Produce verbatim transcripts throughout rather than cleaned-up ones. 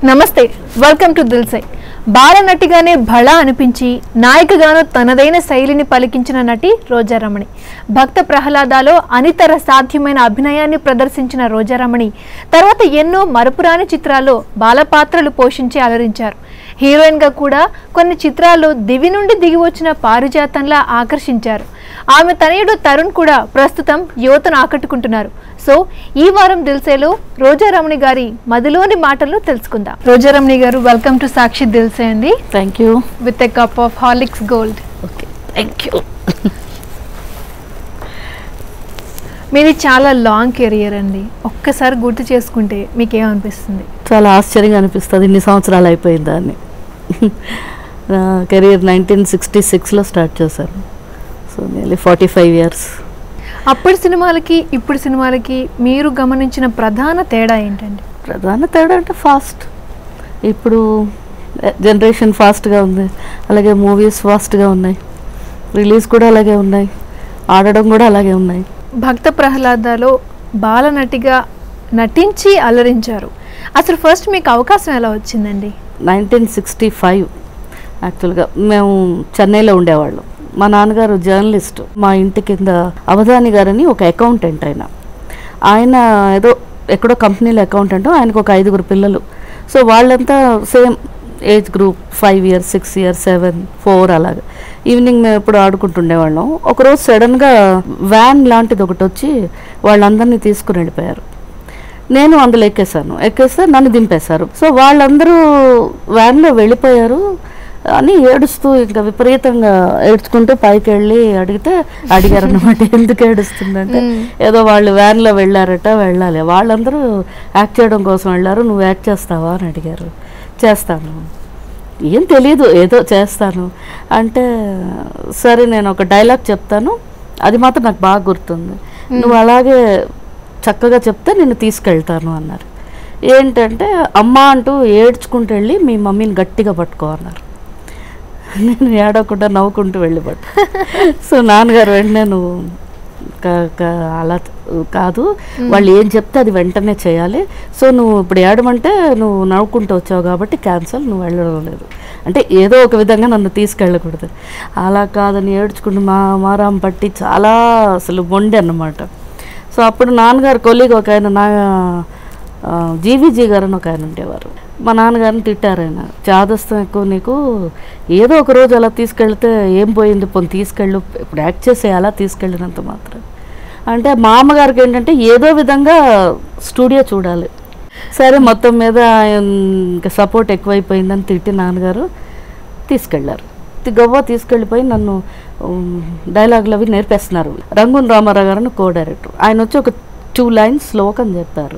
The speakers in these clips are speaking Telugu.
నమస్తే, వెల్కమ్ టు దిల్సే. బాలనటిగానే భళా అనిపించి నాయికగాను తనదైన శైలిని పలికించిన నటి రోజారమణి. భక్త ప్రహ్లాదాలో అనితర సాధ్యమైన అభినయాన్ని ప్రదర్శించిన రోజారమణి తర్వాత ఎన్నో మరపురాని చిత్రాల్లో బాలపాత్రలు పోషించి అలరించారు. హీరోయిన్గా కూడా కొన్ని చిత్రాల్లో దివి నుండి దిగి వచ్చిన పారిజాతంలా ఆకర్షించారు. ఆమె తనయుడు తరుణ్ కూడా ప్రస్తుతం యువతను ఆకట్టుకుంటున్నారు. సో ఈ వారం దిల్సేలో రోజారమణి గారి మదిలోని మాటలను తెలుసుకుందాం. రోజారమణి గారు, వెల్కమ్ టు సాక్షి దిల్సే అండి. Thank you. With a cup of Horlicks gold. Okay, thank you. మీది చాలా లాంగ్ కెరియర్ అండి. ఒక్కసారి గుర్తు చేసుకుంటే మీకేమనిపిస్తుంది? చాలా ఆశ్చర్యంగా అనిపిస్తుంది, ఇన్ని సంవత్సరాలు అయిపోయింది దాన్ని. కెరియర్ నైన్టీన్ సిక్స్టీ సిక్స్లో స్టార్ట్ చేశాను. So nearly forty five years. అప్పటి సినిమాలకి ఇప్పుడు సినిమాలకి మీరు గమనించిన ప్రధాన తేడా ఏంటండి? ప్రధాన తేడా అంటే ఫాస్ట్. ఇప్పుడు జనరేషన్ ఫాస్ట్గా ఉంది, అలాగే మూవీస్ ఫాస్ట్గా ఉన్నాయి, రిలీజ్ కూడా అలాగే ఉన్నాయి, ఆడడం కూడా అలాగే ఉన్నాయి. భక్త ప్రహ్లాదాలో బాలనటిగా నటించి అలరించారు. అసలు ఫస్ట్ మీకు అవకాశం ఎలా వచ్చిందండి? నైన్టీన్ సిక్స్టీ ఫైవ్ యాక్చువల్గా మేము చెన్నైలో ఉండేవాళ్ళం. మా నాన్నగారు జర్నలిస్ట్. మా ఇంటి కింద అవధాని గారని ఒక అకౌంటెంట్. ఆయన ఆయన ఏదో ఎక్కడో కంపెనీలో అకౌంటెంట్. ఆయనకు ఒక ఐదుగురు పిల్లలు. సో వాళ్ళంతా same age group, five years six years seven four అలాగా. ఈవినింగ్ మేము ఎప్పుడు ఆడుకుంటుండేవాళ్ళం. ఒకరోజు సడన్గా వ్యాన్ లాంటిది ఒకటి వచ్చి వాళ్ళందరినీ తీసుకుని వెళ్ళిపోయారు. నేను అందులో ఎక్కేసాను. ఎక్కేస్తే నన్ను దింపేశారు. సో వాళ్ళందరూ వ్యాన్లో వెళ్ళిపోయారు అని ఏడుస్తూ ఇంకా విపరీతంగా ఏడ్చుకుంటూ పైకి వెళ్ళి అడిగితే అడిగారు అనమాట, ఎందుకు ఏడుస్తుందంటే ఏదో వాళ్ళు వ్యాన్లో వెళ్ళారట, వెళ్ళాలి, వాళ్ళందరూ యాక్ట్ చేయడం కోసం వెళ్ళారు, నువ్వు యాక్ట్ చేస్తావా అని అడిగారు. చేస్తాను, ఏం తెలీదు, ఏదో చేస్తాను అంటే, సరే నేను ఒక డైలాగ్ చెప్తాను, అది మాత్రం నాకు బాగా గుర్తుంది, నువ్వు అలాగే చక్కగా చెప్తే నేను తీసుకెళ్తాను అన్నారు. ఏంటంటే అమ్మ అంటూ ఏడ్చుకుంటూ వెళ్ళి మీ మమ్మీని గట్టిగా పట్టుకో అన్నారు. నేను ఏడవకుండా నవ్వుకుంటూ వెళ్ళిపట్టు. సో నాన్నగారు వెంటనే నువ్వు అలా కాదు, వాళ్ళు ఏం చెప్తే అది వెంటనే చేయాలి, సో నువ్వు ఇప్పుడు ఏడమంటే నువ్వు నవ్వుకుంటూ వచ్చావు కాబట్టి క్యాన్సల్, నువ్వు వెళ్ళడం లేదు అంటే ఏదో ఒక విధంగా నన్ను తీసుకెళ్ళకూడదు. అలా కాదని ఏడ్చుకుంటూ మా మారాం పట్టి చాలా అసలు మొండి అన్నమాట. సో అప్పుడు నాన్నగారు కొలీగ్ ఒక ఆయన, నా జీవీజీ గారు అని ఒక ఆయన ఉండేవారు. మా నాన్నగారిని తిట్టారు. ఆయన చాదస్తం ఎక్కువ నీకు, ఏదో ఒక రోజు అలా తీసుకెళ్తే ఏం పోయింది, పోనీ తీసుకెళ్ళు, ఇప్పుడు యాక్ట్ చేసే అలా తీసుకెళ్ళినంత మాత్రం అంటే. మా అమ్మగారికి ఏంటంటే ఏదో విధంగా స్టూడియో చూడాలి. సరే మొత్తం మీద ఇంకా సపోర్ట్ ఎక్కువైపోయిందని తిట్టి నాన్నగారు తీసుకెళ్లారు. గవ్వ తీసుకెళ్ళిపోయి నన్ను డైలాగులు అవి నేర్పేస్తున్నారు. రంగూన్ రామారావు గారు కో డైరెక్టర్. ఆయన వచ్చి ఒక టూ లైన్స్ శ్లోకం చెప్పారు.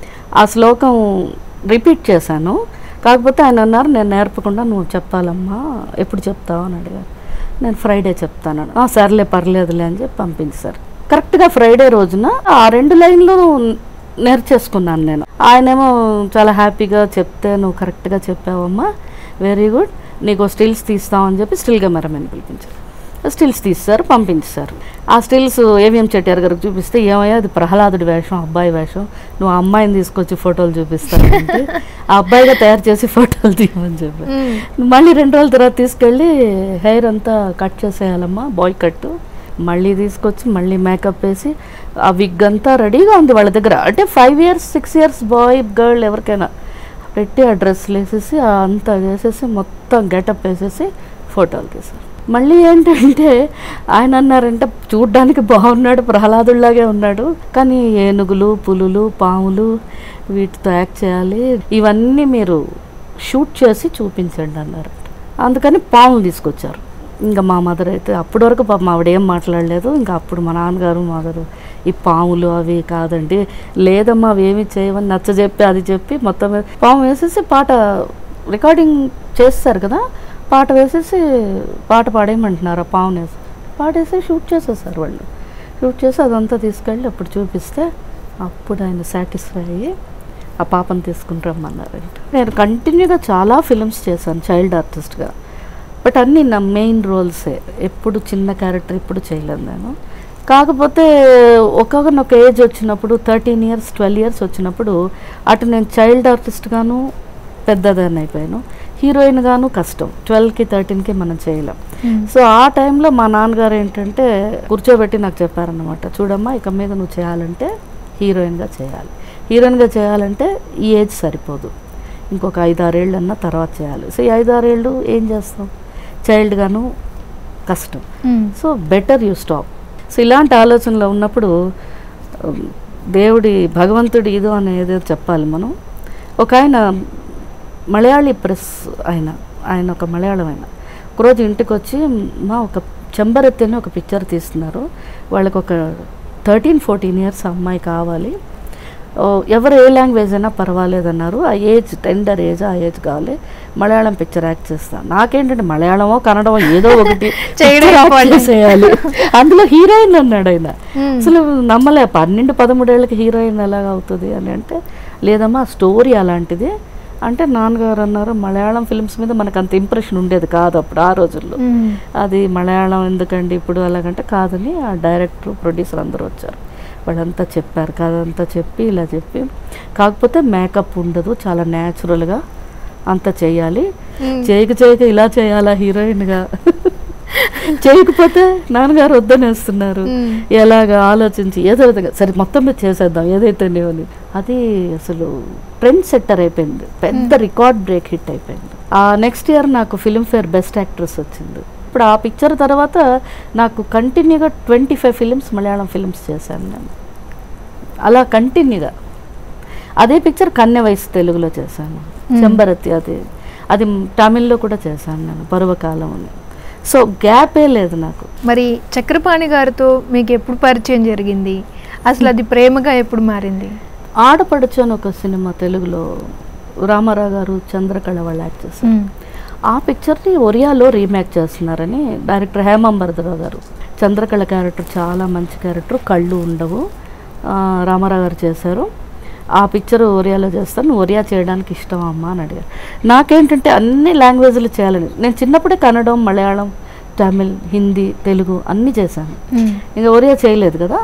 ఆ శ్లోకం రిపీట్ చేశాను. కాకపోతే ఆయన అన్నారు, నేను నేర్పకుండా నువ్వు చెప్పాలమ్మా, ఎప్పుడు చెప్తావు అని అడిగారు. నేను ఫ్రైడే చెప్తాను. సర్లే పర్లేదులే అని చెప్పి పంపించారు. కరెక్ట్గా ఫ్రైడే రోజున ఆ రెండు లైన్లు నేర్చేసుకున్నాను నేను. ఆయనేమో చాలా హ్యాపీగా చెప్తే, నువ్వు కరెక్ట్గా చెప్పావమ్మా, వెరీ గుడ్, నీకు స్టిల్స్ తీస్తామని చెప్పి స్టిల్ కెమెరామెన్ పిలిపించారు. స్టిల్స్ తీస్తారు, పంపించారు. ఆ స్టిల్స్ ఏవిఎం చెట్టిఆర్ గారికి చూపిస్తే, ఏమయ్యా అది ప్రహ్లాదుడి వేషం, అబ్బాయి వేషం, నువ్వు ఆ అమ్మాయిని తీసుకొచ్చి ఫోటోలు చూపిస్తానంటే ఆ అబ్బాయిగా తయారు చేసి ఫోటోలు తీయమని చెప్పి, మళ్ళీ రెండు రోజుల తర్వాత తీసుకెళ్ళి హెయిర్ అంతా కట్ చేసేయాలమ్మా, బాయ్ కట్, మళ్ళీ తీసుకొచ్చి మళ్ళీ మేకప్ వేసి ఆ విగ్ అంతా రెడీగా ఉంది వాళ్ళ దగ్గర. అంటే five years six years boy girl ఎవరికైనా పెట్టి ఆ డ్రెస్సులు వేసేసి అంతా వేసేసి మొత్తం గెటప్ వేసేసి ఫోటోలు తీశారు. మళ్ళీ ఏంటంటే ఆయన అన్నారంటే, చూడ్డానికి బాగున్నాడు, ప్రహ్లాదుల్లాగే ఉన్నాడు, కానీ ఏనుగులు, పులులు, పాములు వీటితో యాక్ట్ చేయాలి, ఇవన్నీ మీరు షూట్ చేసి చూపించండి అన్నారు. అందుకని పాములు తీసుకొచ్చారు. ఇంకా మా మదర్ అయితే అప్పటి వరకు పాపం ఆవిడ ఏం మాట్లాడలేదు. ఇంకా అప్పుడు మా నాన్నగారు మదరు, ఈ పాములు అవి కాదండి, లేదమ్మా అవి ఏమి చేయవని నచ్చ చెప్పి అది చెప్పి మొత్తం పాము వేసేసి పాట రికార్డింగ్ చేస్తారు కదా, పాట వేసేసి పాట పాడేయమంటున్నారు. ఆ పావును వేసి పాడేసి షూట్ చేసేసారు వాళ్ళు. షూట్ చేసి అదంతా తీసుకెళ్ళి అప్పుడు చూపిస్తే అప్పుడు ఆయన సాటిస్ఫై అయ్యి ఆ పాపను తీసుకుని రమ్మన్నారంట. నేను కంటిన్యూగా చాలా ఫిల్మ్స్ చేశాను చైల్డ్ ఆర్టిస్ట్గా, బట్ అన్నీ నా మెయిన్ రోల్సే. ఎప్పుడు చిన్న క్యారెక్టర్ ఇప్పుడు చేయలేదు నేను. కాకపోతే ఒక్కొక్క ఏజ్ వచ్చినప్పుడు థర్టీన్ ఇయర్స్ ట్వెల్వ్ ఇయర్స్ వచ్చినప్పుడు అటు నేను చైల్డ్ ఆర్టిస్ట్గాను పెద్దదాన్ని అయిపోయాను. హీరోయిన్ గాను కష్టం, ట్వెల్వ్కి థర్టీన్కి మనం చేయలేం. సో ఆ టైంలో మా నాన్నగారు ఏంటంటే కూర్చోబెట్టి నాకు చెప్పారనమాట, చూడమ్మా ఇక మీద నువ్వు చేయాలంటే హీరోయిన్గా చేయాలి, హీరోయిన్గా చేయాలంటే ఈ ఏజ్ సరిపోదు, ఇంకొక ఐదారేళ్ళు అన్న తర్వాత చేయాలి. సో ఈ ఐదారేళ్ళు ఏం చేస్తాం, చైల్డ్గాను కష్టం, so better you stop. So ఇలాంటి ఆలోచనలో ఉన్నప్పుడు దేవుడి భగవంతుడి ఇదో అనేది చెప్పాలి మనం. ఒక ఆయన మలయాళీ ప్రెస్ ఆయన ఆయన ఒక మలయాళం ఆయన ఒకరోజు ఇంటికి వచ్చి మా ఒక చెంబరత్తి అని ఒక పిక్చర్ తీస్తున్నారు, వాళ్ళకి ఒక థర్టీన్ ఫోర్టీన్ ఇయర్స్ అమ్మాయి కావాలి, ఎవరు ఏ లాంగ్వేజ్ అయినా పర్వాలేదన్నారు, ఆ ఏజ్ టెండర్ ఏజ్ ఆ ఏజ్ కావాలి, మలయాళం పిక్చర్ యాక్ట్ చేస్తాను. నాకేంటంటే మలయాళమో కన్నడమో ఏదో ఒకటి చేయాలి, అందులో హీరోయిన్ అన్నాడు ఆయన. అసలు నమ్మలే, పన్నెండు పదమూడేళ్ళకి హీరోయిన్ ఎలాగ అవుతుంది అని అంటే, లేదమ్మా స్టోరీ అలాంటిది అంటే నాన్నగారు అన్నారు. మలయాళం ఫిల్మ్స్ మీద మనకు అంత ఇంప్రెషన్ ఉండేది కాదు అప్పుడు ఆ రోజుల్లో, అది మలయాళం ఎందుకండి ఇప్పుడు అలాగంటే కాదని ఆ డైరెక్టర్ ప్రొడ్యూసర్ అందరూ వచ్చారు, వాళ్ళంతా చెప్పారు కదంతా చెప్పి ఇలా చెప్పి, కాకపోతే మేకప్ ఉండదు, చాలా న్యాచురల్గా అంతా చేయాలి, చేయక చేయక ఇలా చేయాలా హీరోయిన్గా, చేయకపోతే నాన్నగారు వద్దనేస్తున్నారు, ఎలాగా ఆలోచించి ఏదో విధంగా సరే మొత్తం మీద చేసేద్దాం ఏదైతే అని. అది అసలు ట్రెండ్ సెట్టర్ అయిపోయింది, పెద్ద రికార్డ్ బ్రేక్ హిట్ అయిపోయింది. ఆ నెక్స్ట్ ఇయర్ నాకు ఫిల్మ్ఫేర్ బెస్ట్ యాక్ట్రెస్ వచ్చింది. ఇప్పుడు ఆ పిక్చర్ తర్వాత నాకు కంటిన్యూగా twenty five films Malayalam films చేశాను నేను, అలా కంటిన్యూగా. అదే పిక్చర్ కన్నె వయసు తెలుగులో చేశాను, చెంబరత్తి, అది అది తమిళ్లో కూడా చేశాను నేను, పర్వకాలం అని. సో గ్యాపే లేదు నాకు. మరి చక్రపాణి గారితో మీకు ఎప్పుడు పరిచయం జరిగింది, అసలు అది ప్రేమగా ఎప్పుడు మారింది? ఆడపడుచు అని ఒక సినిమా తెలుగులో రామారావు గారు చంద్రకళ వాళ్ళు యాక్ట్ చేశారు, ఆ పిక్చర్ని ఒరియాలో రీమేక్ చేస్తున్నారని డైరెక్టర్ హేమాంబరరావు గారు. చంద్రకళ క్యారెక్టర్ చాలా మంచి క్యారెక్టర్, కళ్ళు ఉండవు, రామారావు గారు చేశారు. ఆ పిక్చర్ ఒరియాలో చేస్తాను, నువ్వు ఒరియా చేయడానికి ఇష్టం అమ్మా అని అడిగారు. నాకేంటంటే అన్ని లాంగ్వేజ్లు చేయాలని, నేను చిన్నప్పుడే కన్నడం, మలయాళం, తమిళ్, హిందీ, తెలుగు అన్నీ చేశాను. ఇంకా ఒరియా చేయలేదు కదా,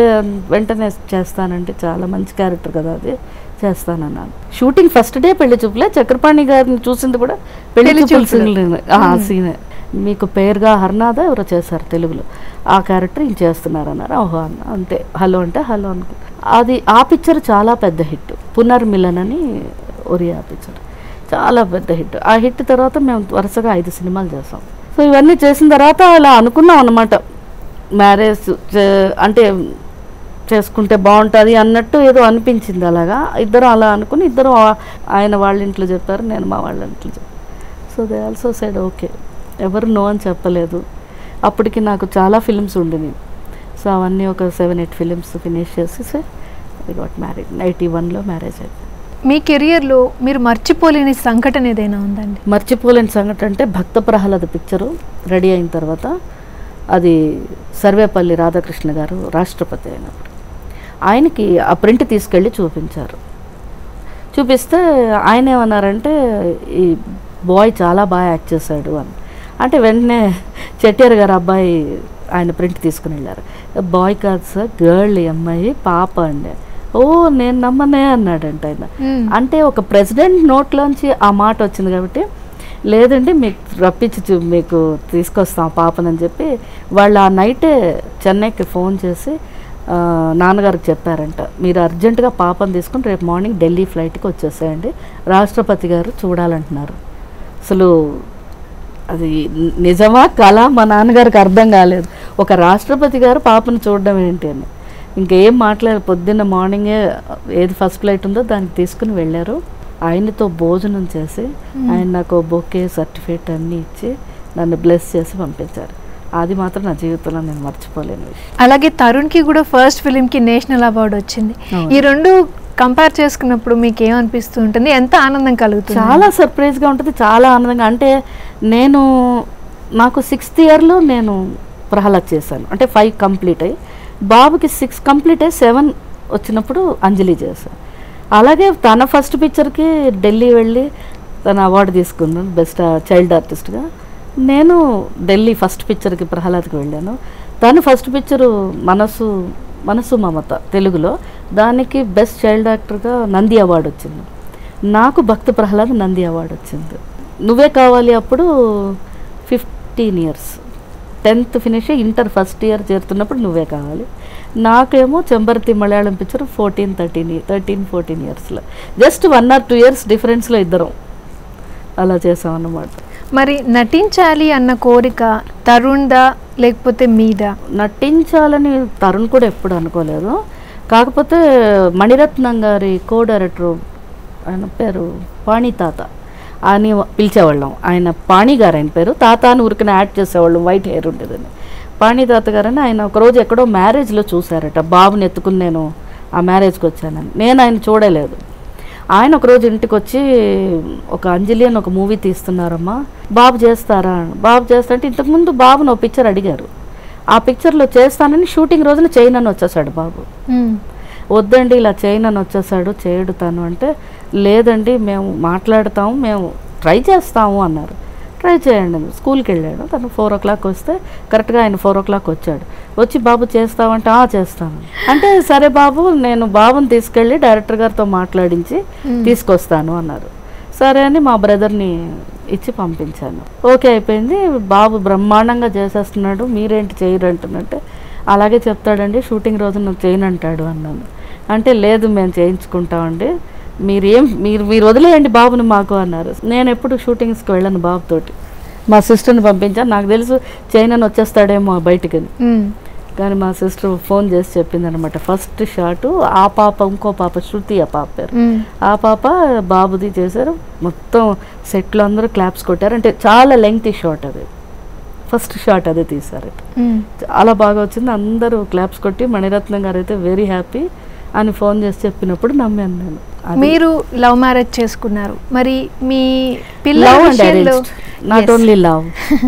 వెంటనే చేస్తానంటే చాలా మంచి క్యారెక్టర్ కదా అది చేస్తానన్నాను. షూటింగ్ ఫస్ట్ డే పెళ్లి చూపులే, చక్రపాణి గారిని చూసింది కూడా పెళ్లి చూపులు సీనే. మీకు పేరుగా హర్నాథ ఎవరో చేశారు తెలుగులో, ఆ క్యారెక్టర్ ఇంక చేస్తున్నారన్నారు. ఓహో అన్న అంతే, హలో అంటే హలో అనుకో. అది ఆ పిక్చర్ చాలా పెద్ద హిట్, పునర్మిలన్ అని ఒరియా పిక్చర్ చాలా పెద్ద హిట్. ఆ హిట్ తర్వాత మేము వరుసగా ఐదు సినిమాలు చేసాం. సో ఇవన్నీ చేసిన తర్వాత అలా అనుకున్నాం అన్నమాట, మ్యారేజ్ అంటే చేసుకుంటే బాగుంటుంది అన్నట్టు ఏదో అనిపించింది. అలాగా ఇద్దరు అలా అనుకుని ఇద్దరు ఆయన వాళ్ళ ఇంట్లో చెప్పారు, నేను మా వాళ్ళ ఇంట్లో చెప్పాను. So they also side okay, ఎవరు నో అని చెప్పలేదు. అప్పటికి నాకు చాలా ఫిలిమ్స్ ఉండినాయి, సో అవన్నీ ఒక సెవెన్ ఎయిట్ ఫిలిమ్స్ ఫినిష్ చేసి ఐ గాట్ మ్యారీడ్. నైంటీ వన్లో మ్యారేజ్ అయింది. మీ కెరియర్లో మీరు మర్చిపోలేని సంఘటన ఏదైనా ఉందండి? మర్చిపోలేని సంఘటన అంటే భక్త ప్రహ్లాద పిక్చరు రెడీ అయిన తర్వాత, అది సర్వేపల్లి రాధాకృష్ణ గారు రాష్ట్రపతి అయినప్పుడు ఆయనకి ఆ ప్రింట్ తీసుకెళ్ళి చూపించారు. చూపిస్తే ఆయన ఏమన్నారంటే ఈ బాయ్ చాలా బాగా యాక్ట్ చేశాడు అని. అంటే వెంటనే చెట్టియార్ గారు అబ్బాయి ఆయన ప్రింట్ తీసుకుని వెళ్ళారు. బాయ్ కాదు సార్, గర్ల్, ఈ అమ్మాయి పాప అండి. ఓ నేను నమ్మనే అన్నాడంట ఆయన. అంటే ఒక ప్రెసిడెంట్ నోట్లోంచి ఆ మాట వచ్చింది కాబట్టి, లేదండి మీకు రప్పించి మీకు తీసుకొస్తాం పాపనని చెప్పి వాళ్ళు ఆ నైటే చెన్నైకి ఫోన్ చేసి నాన్నగారికి చెప్పారంట, మీరు అర్జెంటుగా పాపను తీసుకుని రేపు మార్నింగ్ ఢిల్లీ ఫ్లైట్కి వచ్చేసేయండి, రాష్ట్రపతి గారు చూడాలంటున్నారు. అసలు అది నిజమా కళ మా నాన్నగారికి అర్థం కాలేదు. ఒక రాష్ట్రపతి గారు పాపను చూడడం ఏంటి అని ఇంకేం మాట్లాడారు. పొద్దున్న మార్నింగే ఏది ఫస్ట్ ఫ్లైట్ ఉందో దానికి తీసుకుని వెళ్ళారు. ఆయనతో భోజనం చేసి ఆయన నాకు బొకే సర్టిఫికేట్ అన్నీ ఇచ్చి నన్ను బ్లెస్ చేసి పంపించారు. అది మాత్రం నా జీవితంలో నేను మర్చిపోలేని విషయం. అలాగే తరుణ్కి కూడా ఫస్ట్ ఫిలింకి నేషనల్ అవార్డు వచ్చింది. ఈ రెండు కంపేర్ చేసుకున్నప్పుడు మీకు ఏమనిపిస్తూ ఉంటుంది, ఎంత ఆనందం కలుగుతుంది? చాలా సర్ప్రైజ్గా ఉంటుంది, చాలా ఆనందంగా. అంటే నేను నాకు సిక్స్త్ ఇయర్లో నేను ప్రహ్లాద్ చేశాను, అంటే ఫైవ్ కంప్లీట్ అయ్యి బాబుకి సిక్స్ కంప్లీట్ అయ్యి సెవెన్ వచ్చినప్పుడు అంజలి చేశాను. అలాగే తన ఫస్ట్ పిక్చర్కి ఢిల్లీ వెళ్ళి తన అవార్డు తీసుకున్నాను బెస్ట్ చైల్డ్ ఆర్టిస్ట్గా. నేను ఢిల్లీ ఫస్ట్ పిక్చర్కి ప్రహ్లాద్కి వెళ్ళాను. తను ఫస్ట్ పిక్చరు మనసు మనసు మమత తెలుగులో, దానికి బెస్ట్ చైల్డ్ యాక్టర్గా నంది అవార్డు వచ్చింది. నాకు భక్త ప్రహ్లాద్ నంది అవార్డు వచ్చింది. నువ్వే కావాలి అప్పుడు fifteen years tenth finish inter first year చేరుతున్నప్పుడు నువ్వే కావాలి. నాకేమో Chemparathi Malayalam picture fourteen thirteen thirteen fourteen ఇయర్స్లో just one or two years డిఫరెన్స్లో ఇద్దరం అలా చేసాం అన్నమాట. మరి నటించాలి అన్న కోరిక తరుణ్దా లేకపోతే మీదా? నటించాలని తరుణ్ కూడా ఎప్పుడు అనుకోలేదు. కాకపోతే మణిరత్నం గారి కో డైరెక్టర్ ఆయన పేరు పాణి తాత అని పిలిచేవాళ్ళం. ఆయన పాణి గారు ఆయన పేరు, తాత అని ఊరికనే యాడ్ చేసేవాళ్ళం, వైట్ హెయిర్ ఉండేదని. పాణి తాత గారని ఆయన ఒకరోజు ఎక్కడో మ్యారేజ్లో చూశారట, బాబుని ఎత్తుకుని నేను ఆ మ్యారేజ్కి వచ్చానని. నేను ఆయన చూడలేదు. ఆయన ఒకరోజు ఇంటికి వచ్చి ఒక అంజలి అని ఒక మూవీ తీస్తున్నారమ్మా, బాబు చేస్తారా? బాబు చేస్తా అంటే ఇంతకుముందు బాబుని ఒక పిక్చర్ అడిగారు. ఆ పిక్చర్లో చేస్తానని షూటింగ్ రోజున చేయనని వచ్చేసాడు బాబు. వద్దండి ఇలా చేయనని వచ్చేసాడు, చేయడు తను అంటే, లేదండి మేము మాట్లాడతాము, మేము ట్రై చేస్తాము అన్నారు. ట్రై చేయండి. స్కూల్కి వెళ్ళాడు. తను ఫోర్ ఓ క్లాక్ వస్తే కరెక్ట్గా ఆయన ఫోర్ ఓ క్లాక్ వచ్చాడు. వచ్చి బాబు చేస్తామంటే ఆ చేస్తాను అంటే, సరే బాబు నేను బాబుని తీసుకెళ్ళి డైరెక్టర్ గారితో మాట్లాడించి తీసుకొస్తాను అన్నారు. సరే అని మా బ్రదర్ని ఇచ్చి పంపించాను. ఓకే అయిపోయింది. బాబు బ్రహ్మాండంగా చేసేస్తున్నాడు, మీరేంటి చేయరు అంటున్నట్టే. అలాగే చెప్తాడండి, షూటింగ్ రోజు నువ్వు చేయనంటాడు అన్నాను. అంటే లేదు మేము చేయించుకుంటామండి, మీరేం మీరు మీరు వదిలేయండి బాబుని మాకు అన్నారు. నేను ఎప్పుడు షూటింగ్స్కి వెళ్ళను బాబుతోటి, మా సిస్టర్ని పంపించాను. నాకు తెలుసు చేయనని వచ్చేస్తాడేమో బయటికి, కానీ మా సిస్టర్ ఫోన్ చేసి చెప్పింది అనమాట. ఫస్ట్ షాటు ఆ పాప, ఇంకో పాప శృతి ఆ పాప పేరు, ఆ పాప బాబుది చేశారు. మొత్తం సెట్లో అందరూ క్లాప్స్ కొట్టారు. అంటే చాలా లెంగ్తీ షాట్ అది, ఫస్ట్ షాట్ అదే తీశారు. చాలా బాగా వచ్చింది, అందరూ క్లాప్స్ కొట్టి మణిరత్నం గారు అయితే వెరీ హ్యాపీ అని ఫోన్ చేసి చెప్పినప్పుడు నమ్మాను నేను. మీరు లవ్ మ్యారేజ్ చేసుకున్నారు, మరి మీ పిల్లల విషయంలో నాట్ ఓన్లీ లవ్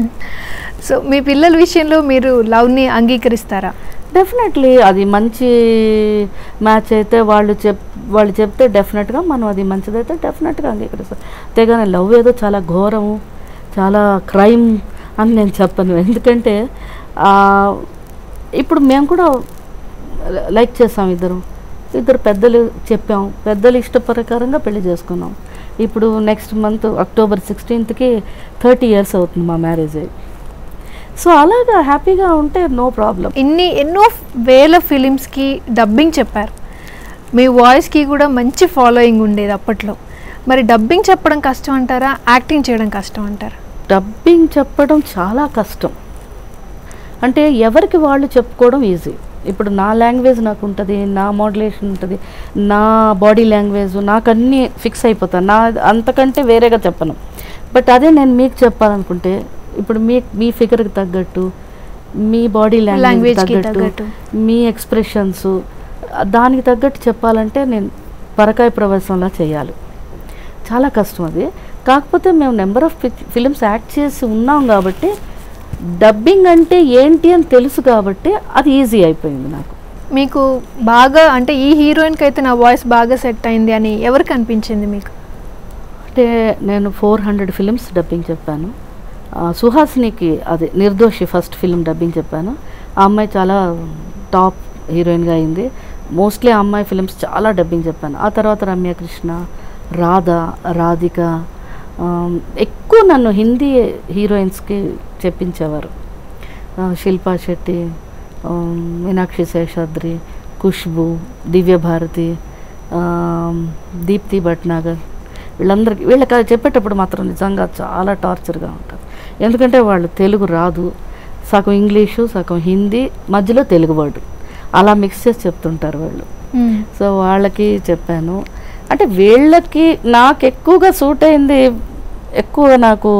సో మీ పిల్లల విషయంలో మీరు లవ్ని అంగీకరిస్తారా? డెఫినెట్లీ అది మంచి మ్యాచ్ అయితే వాళ్ళు చెప్ వాళ్ళు చెప్తే డెఫినెట్గా మనం అది మంచిదైతే డెఫినెట్గా అంగీకరిస్తాం. అంతేగాని లవ్ ఏదో చాలా ఘోరము, చాలా క్రైమ్ అని నేను చెప్పను. ఎందుకంటే ఇప్పుడు మేము కూడా లైక్ చేసాం, ఇద్దరు ఇద్దరు పెద్దలు చెప్పాం, పెద్దలు ఇష్ట ప్రకారంగా పెళ్లి చేసుకున్నాం. ఇప్పుడు నెక్స్ట్ మంత్ అక్టోబర్ సిక్స్టీన్త్కి థర్టీ ఇయర్స్ అవుతుంది మా మ్యారేజ్ అయ్యి. సో అలాగా హ్యాపీగా ఉంటే నో ప్రాబ్లం. ఇన్ని ఎన్నో వేల ఫిలిమ్స్కి డబ్బింగ్ చెప్పారు, మీ వాయిస్కి కూడా మంచి ఫాలోయింగ్ ఉండేది అప్పట్లో. మరి డబ్బింగ్ చెప్పడం కష్టం అంటారా, యాక్టింగ్ చేయడం కష్టం అంటారా? డబ్బింగ్ చెప్పడం చాలా కష్టం. అంటే ఎవరికి వాళ్ళు చెప్పుకోవడం ఈజీ. ఇప్పుడు నా లాంగ్వేజ్ నాకు ఉంటుంది, నా మోడ్యులేషన్ ఉంటుంది, నా బాడీ లాంగ్వేజ్ నాకు అన్నీ ఫిక్స్ అయిపోతాను, నా అంతకంటే వేరేగా చెప్పను. బట్ అదే నేను మీకు చెప్పాలనుకుంటే ఇప్పుడు మీ మీ ఫిగర్కి తగ్గట్టు, మీ బాడీ లాంగ్వేజ్ తగ్గట్టు, మీ ఎక్స్ప్రెషన్స్ దానికి తగ్గట్టు చెప్పాలంటే నేను పరకాయ ప్రవేశంలా చేయాలి. చాలా కష్టం అది. కాకపోతే మేము నెంబర్ ఆఫ్ ఫిలిమ్స్ యాక్ట్ చేసి ఉన్నాం కాబట్టి డబ్బింగ్ అంటే ఏంటి అని తెలుసు కాబట్టి అది ఈజీ అయిపోయింది నాకు. మీకు బాగా అంటే ఈ హీరోయిన్కి అయితే నా వాయిస్ బాగా సెట్ అయింది అని ఎవరికి అనిపించింది మీకు? అంటే నేను ఫోర్ హండ్రెడ్ ఫిలిమ్స్ డబ్బింగ్ చెప్పాను. సుహాసినికి అది నిర్దోషి ఫస్ట్ ఫిలిం డబ్బింగ్ చెప్పాను. ఆ అమ్మాయి చాలా టాప్ హీరోయిన్గా అయింది. మోస్ట్లీ ఆ అమ్మాయి ఫిలిమ్స్ చాలా డబ్బింగ్ చెప్పాను. ఆ తర్వాత రమ్యకృష్ణ, రాధ, రాధిక, ఎక్కువ నన్ను హిందీ హీరోయిన్స్కి చెప్పించేవారు. శిల్పా శెట్టి, మీనాక్షి శేషాద్రి, ఖుష్బు, దివ్యభారతి, దీప్తి భట్నాగర్, వీళ్ళందరికీ వీళ్ళకి చెప్పేటప్పుడు మాత్రం నిజంగా చాలా టార్చర్గా ఉంటుంది. ఎందుకంటే వాళ్ళు తెలుగు రాదు, సగం ఇంగ్లీషు సగం హిందీ మధ్యలో తెలుగు వర్డ్ అలా మిక్స్ చేసి చెప్తుంటారు వాళ్ళు. సో వాళ్ళకి చెప్పాను. అంటే వీళ్ళకి నాకు ఎక్కువగా సూట్ అయింది, ఎక్కువ నాకు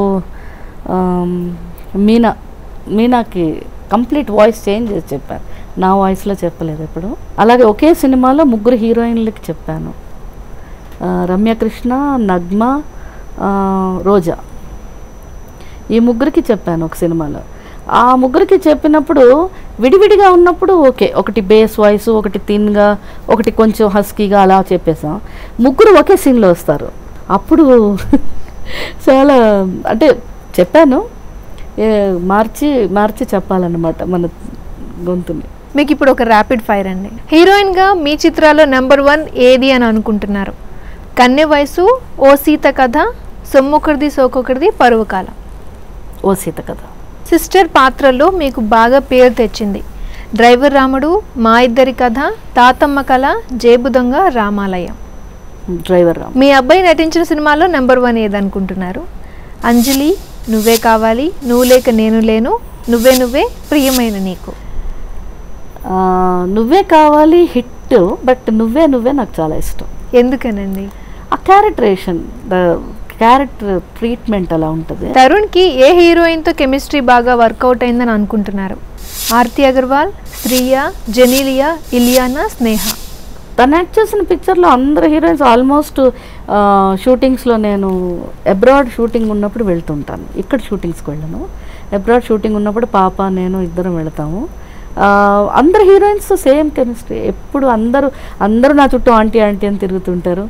మీనా మీనాకి కంప్లీట్ వాయిస్ చేంజ్ చేసి చెప్పాను, నా వాయిస్లో చెప్పలేదు ఎప్పుడు. అలాగే ఒకే సినిమాలో ముగ్గురు హీరోయిన్లకి చెప్పాను, రమ్యకృష్ణ, నగ్మ, రోజా, ఈ ముగ్గురికి చెప్పాను ఒక సినిమాలో. ఆ ముగ్గురికి చెప్పినప్పుడు విడివిడిగా ఉన్నప్పుడు ఓకే, ఒకటి బేస్ వాయిస్, ఒకటి థిన్గా, ఒకటి కొంచెం హస్కీగా అలా చెప్పేసాం. ముగ్గురు ఒకే సీన్లో వస్తారు, అప్పుడు చాలా అంటే చెప్పాను, మార్చి మార్చి చెప్పాలన్నమాట మన గొంతుని. మీకు ఇప్పుడు ఒక ర్యాపిడ్ ఫైర్ అండి. హీరోయిన్గా మీ చిత్రాల్లో నెంబర్ వన్ ఏది అని అనుకుంటున్నారు? కన్నె వయసు, ఓ సీత కథ, సొమ్మొకరిది సోకొకరిది, పరువు కాలం. ఓ సీత కథ. సిస్టర్ పాత్రలో మీకు బాగా పేరు తెచ్చింది. డ్రైవర్ రాముడు, మా ఇద్దరి కథ, తాతమ్మ కళ, జేబు దొంగ, రామాలయం. డ్రైవర్ రామ్. మీ అబ్బాయి నటించిన సినిమాలో నెంబర్ వన్ ఏదనుకుంటున్నారు? అంజలి, నువ్వే కావాలి, నువ్వు లేక నేను లేను, నువ్వే నువ్వే, ప్రియమైన నీకు. ఆ, నువ్వే కావాలి హిట్, బట్ నువ్వే నువ్వే నాకు చాలా ఇష్టం. ఎందుకనండి? ఆ క్యారెక్టరేషన్, ద క్యారెక్టర్ ట్రీట్మెంట్ అలా ఉంటుంది. తరుణ్కి ఏ హీరోయిన్తో కెమిస్ట్రీ బాగా వర్కౌట్ అయిందని అనుకుంటున్నారు? ఆర్తి అగర్వాల్, శ్రీయా, జెనీలియా, ఇలియానా, స్నేహ. తను యాక్ట్ చేసిన పిక్చర్లో అందరు హీరోయిన్స్ ఆల్మోస్ట్ షూటింగ్స్లో, నేను అబ్రాడ్ షూటింగ్ ఉన్నప్పుడు వెళ్తుంటాను, ఇక్కడ షూటింగ్స్కి వెళ్ళను. అబ్రాడ్ షూటింగ్ ఉన్నప్పుడు పాప నేను ఇద్దరం వెళతాము. అందరు హీరోయిన్స్ సేమ్ కెమిస్ట్రీ, ఎప్పుడు అందరూ అందరూ నా చుట్టూ ఆంటీ ఆంటీ అని తిరుగుతుంటారు.